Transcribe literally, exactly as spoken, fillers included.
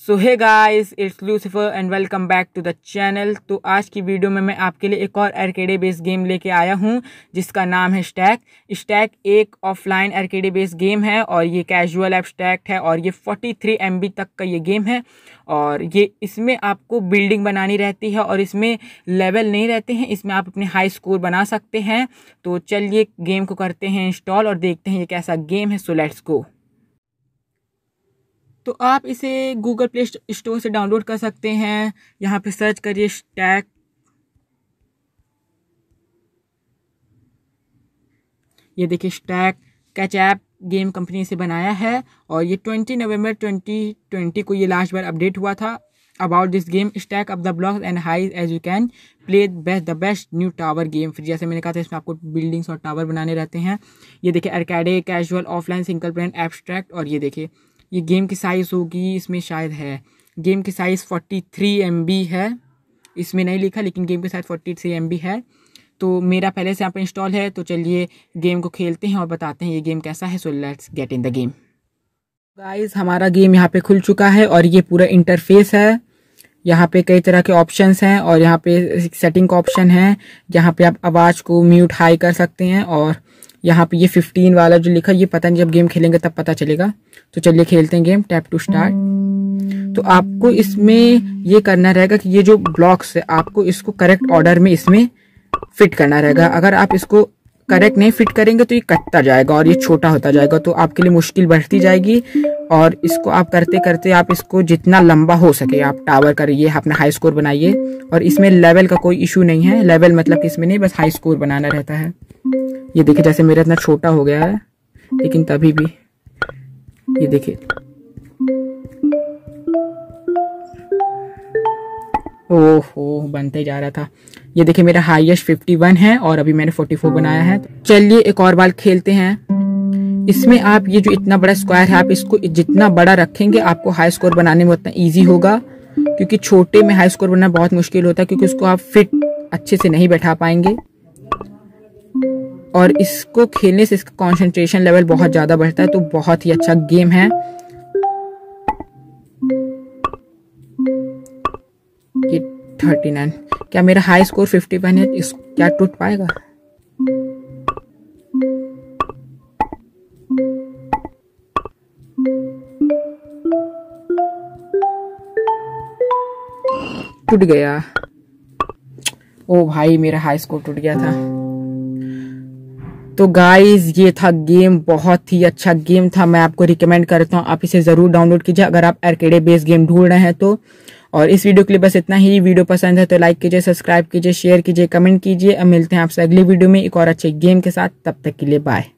So hey guys, it's Lucifer and welcome back to the channel. तो आज की video में मैं आपके लिए एक और आर्केड बेस्ड गेम लेके आया हूं जिसका नाम है स्टैक। स्टैक एक ऑफलाइन आर्केड बेस्ड गेम है और ये कैजुअल एब्स्ट्रैक्ट है और ये तैंतालीस एम बी तक का ये गेम है। और ये इसमें आपको बिल्डिंग बनानी रहती है और इसमें लेवल नहीं रहते हैं, इसमें आप अपने हाई स्कोर बना सकते हैं। तो चलिए गेम को करते हैं इंस्टॉल और देखते हैं ये कैसा गेम है। So let's go. तो आप इसे गूगल प्ले स्टोर से डाउनलोड कर सकते हैं। यहाँ पे सर्च करिए स्टैक। ये देखिए stack catch app game company से बनाया है और ये बीस नवंबर दो हज़ार बीस को ये लास्ट बार अपडेट हुआ था। About this game, stack up the blocks and highs as you can play best the best new tower game. फिर जैसे मैंने कहा था इसमें आपको बिल्डिंग्स और टावर बनाने रहते हैं। ये देखिए arcade casual offline single player abstract. और ये देखिए ये गेम की साइज़ होगी, इसमें शायद है गेम की साइज़ तैंतालीस एम बी है, इसमें नहीं लिखा लेकिन गेम की साइज़ तैंतालीस एम बी है। तो मेरा पहले से यहाँ पे इंस्टॉल है। तो चलिए गेम को खेलते हैं और बताते हैं ये गेम कैसा है। So let's get in the game. Guys, हमारा गेम यहाँ पे खुल चुका है और ये पूरा इंटरफेस है। यहाँ पे कई तरह के ऑप्शंस हैं और यहाँ पे सेटिंग का ऑप्शन है जहाँ पे आप आवाज़ को म्यूट हाई कर सकते हैं। और यहाँ पे ये पंद्रह वाला जो लिखा, ये पता नहीं जब गेम खेलेंगे तब पता चलेगा। तो चलिए खेलते हैं गेम। Tap to start. तो आपको इसमें ये करना रहेगा कि ये जो ब्लॉक्स है आपको इसको करेक्ट ऑर्डर में इसमें फिट करना रहेगा। अगर आप इसको करेक्ट नहीं फिट करेंगे तो ये कटता जाएगा और ये छोटा होता जाएगा, तो आपके लिए मुश्किल बढ़ती जाएगी। और इसको आप करते करते आप इसको जितना लंबा हो सके आप टावर करिए, अपना हाई स्कोर बनाइए। और इसमें लेवल का कोई इशू नहीं है, लेवल मतलब कि इसमें नहीं, बस हाई स्कोर बनाना रहता है। ये देखिए जैसे मेरा इतना छोटा हो गया है लेकिन तभी भी ये देखिए, ओहो बनते जा रहा था। ये देखिए मेरा हाईएस्ट इक्यावन है और अभी मैंने चौवालीस बनाया है। चलिए एक और बार खेलते हैं। इसमें आप ये जो इतना बड़ा स्क्वायर है आप इसको जितना बड़ा रखेंगे आपको हाई स्कोर बनाने में उतना इजी होगा, क्योंकि छोटे में हाई स्कोर बनाना बहुत मुश्किल होता है क्योंकि उसको आप फिट अच्छे से नहीं बैठा पाएंगे। और इसको खेलने से इसका कंसंट्रेशन लेवल बहुत ज़्यादा बढ़ता है। तो बहुत ही अच्छा गेम है ये। उनतालीस, क्या मेरा हाई स्कोर इक्यावन है? इस क्या टूट पाएगा? टूट गया। ओ भाई, मेरा हाई स्कोर टूट गया था। तो गाइज ये था गेम, बहुत ही अच्छा गेम था। मैं आपको रिकमेंड करता हूँ आप इसे ज़रूर डाउनलोड कीजिए अगर आप आर्केड बेस्ड गेम ढूंढ रहे हैं तो। और इस वीडियो के लिए बस इतना ही। वीडियो पसंद है तो लाइक कीजिए, सब्सक्राइब कीजिए, शेयर कीजिए, कमेंट कीजिए। अब मिलते हैं आपसे अगली वीडियो में एक और अच्छे गेम के साथ। तब तक के लिए बाय।